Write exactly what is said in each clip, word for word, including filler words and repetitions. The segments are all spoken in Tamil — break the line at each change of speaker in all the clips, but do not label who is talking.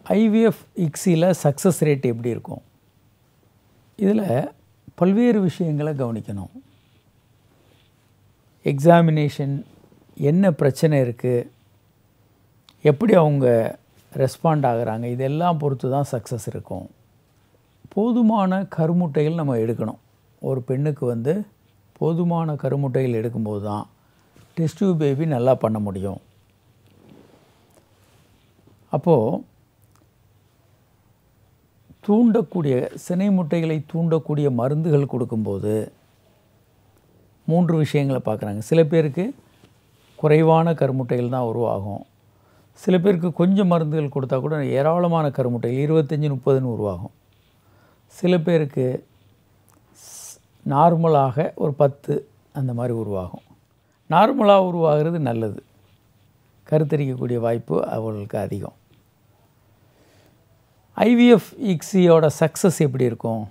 I V F இக்ஸியில் சக்ஸஸ் ரேட் எப்படி இருக்கும்? இதில் பல்வேறு விஷயங்களை கவனிக்கணும். எக்ஸாமினேஷன், என்ன பிரச்சனை இருக்குது, எப்படி அவங்க ரெஸ்பாண்ட் ஆகுறாங்க, இதெல்லாம் பொறுத்து தான் சக்ஸஸ் இருக்கும். போதுமான கருமுட்டைகள் நம்ம எடுக்கணும். ஒரு பெண்ணுக்கு வந்து போதுமான கருமுட்டைகள் எடுக்கும்போது தான் டெஸ்ட் டியூப் பேபி நல்லா பண்ண முடியும். அப்போது தூண்டக்கூடிய சினை முட்டைகளை தூண்டக்கூடிய மருந்துகள் கொடுக்கும்போது மூன்று விஷயங்களை பார்க்குறாங்க. சில பேருக்கு குறைவான கருமுட்டைகள் தான் உருவாகும். சில பேருக்கு கொஞ்சம் மருந்துகள் கொடுத்தா கூட ஏராளமான கருமுட்டைகள் இருபத்தஞ்சி முப்பதுன்னு உருவாகும். சில பேருக்கு நார்மலாக ஒரு பத்து அந்த மாதிரி உருவாகும். நார்மலாக உருவாகிறது நல்லது. கருத்தரிக்கக்கூடிய வாய்ப்பு அவர்களுக்கு அதிகம். I V F இக்ஸியோட சக்ஸஸ் எப்படி இருக்கும்?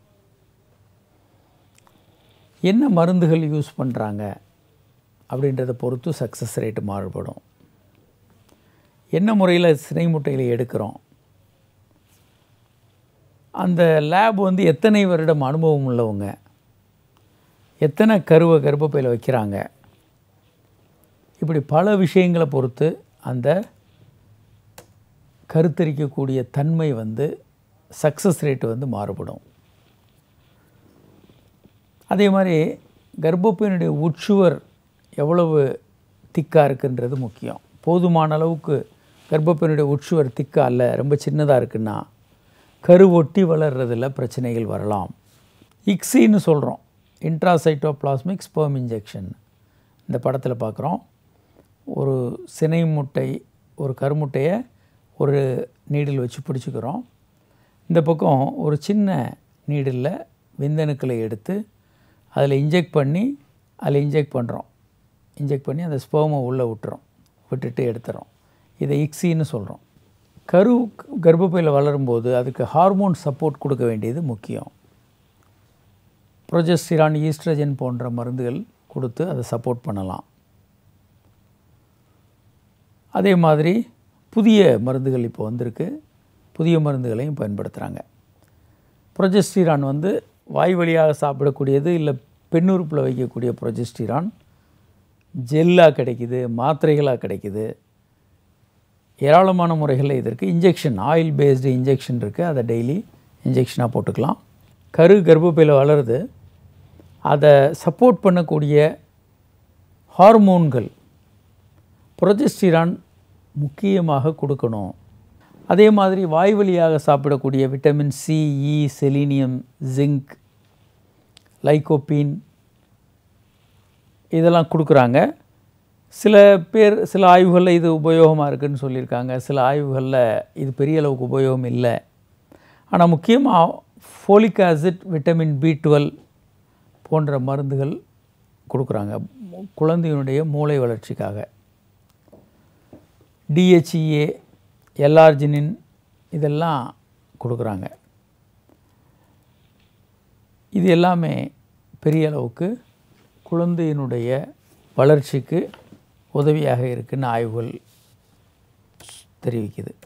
என்ன மருந்துகள் யூஸ் பண்ணுறாங்க அப்படின்றத பொறுத்து சக்ஸஸ் ரேட்டு மாறுபடும். என்ன முறையில் சினை முட்டைகளை எடுக்கிறோம், அந்த லேப் வந்து எத்தனை வருடம் அனுபவம் உள்ளவங்க, எத்தனை கருவை கர்ப்பப்பையில் வைக்கிறாங்க, இப்படி பல விஷயங்களை பொறுத்து அந்த கருத்தரிக்கக்கூடிய தன்மை வந்து சக்ஸஸ் ரேட்டு வந்து மாறுபடும். அதே மாதிரி கர்ப்பப்பையினுடைய உட்சுவர் எவ்வளவு திக்காக இருக்குன்றது முக்கியம். போதுமான அளவுக்கு கர்ப்பப்பையினுடைய உட்சுவர் திக்காக இல்லை, ரொம்ப சின்னதாக இருக்குன்னா கரு ஒட்டி வளர்கிறதுல பிரச்சனைகள் வரலாம். இக்ஸின்னு சொல்கிறோம், இன்ட்ராசைட்டோபிளாஸ்மிக் ஸ்பெர்ம் இன்ஜெக்ஷன். இந்த படத்தில் பார்க்குறோம், ஒரு சினை முட்டை, ஒரு கருமுட்டையை ஒரு நீடில் வச்சு பிடிச்சிக்கிறோம். இந்த பக்கம் ஒரு சின்ன நீடில் விந்தணுக்களை எடுத்து அதில் இன்ஜெக்ட் பண்ணி அதில் இன்ஜெக்ட் பண்ணுறோம். இன்ஜெக்ட் பண்ணி அந்த ஸ்பெர்மை உள்ளே விட்டுறோம், விட்டுட்டு எடுத்துகிறோம். இதை இக்ஸின்னு சொல்கிறோம். கரு கர்ப்பப்பையில் வளரும்போது அதுக்கு ஹார்மோன் சப்போர்ட் கொடுக்க வேண்டியது முக்கியம். ப்ரொஜெஸ்டிரான், ஈஸ்ட்ரஜன் போன்ற மருந்துகள் கொடுத்து அதை சப்போர்ட் பண்ணலாம். அதே மாதிரி புதிய மருந்துகள் இப்போ வந்திருக்கு, புதிய மருந்துகளையும் பயன்படுத்துகிறாங்க. ப்ரொஜெஸ்டிரான் வந்து வாய் வழியாக சாப்பிடக்கூடியது, இல்லை பெண்ணுறுப்பில் வைக்கக்கூடிய ப்ரொஜெஸ்டிரான் ஜெல்லாக கிடைக்குது, மாத்திரைகளாக கிடைக்குது. ஏராளமான முறைகளில் இதற்கு இன்ஜெக்ஷன், ஆயில் பேஸ்டு இன்ஜெக்ஷன் இருக்குது, அதை டெய்லி இன்ஜெக்ஷனாக போட்டுக்கலாம். கரு கர்ப்பப்பையில் வளருது, அதை சப்போர்ட் பண்ணக்கூடிய ஹார்மோன்கள் ப்ரொஜெஸ்டிரான் முக்கியமாக கொடுக்கணும். அதே மாதிரி வாய் வழியாக சாப்பிடக்கூடிய vitamin C, E, selenium, zinc, lycopene இதெல்லாம் கொடுக்குறாங்க. சில பேர் சில ஆய்வுகளில் இது உபயோகமாக இருக்குதுன்னு சொல்லியிருக்காங்க, சில ஆய்வுகளில் இது பெரிய அளவுக்கு உபயோகம் இல்லை. ஆனால் முக்கியமாக folic acid, vitamin B twelve போன்ற மருந்துகள் கொடுக்குறாங்க குழந்தையினுடைய மூளை வளர்ச்சிக்காக. டி ஹெச் இ ஏ, எல்ஆர்ஜினின் இதெல்லாம் கொடுக்குறாங்க. இது எல்லாமே பெரிய அளவுக்கு குழந்தையினுடைய வளர்ச்சிக்கு உதவியாக இருக்குன்னு ஆய்வுகள் தெரிவிக்குது.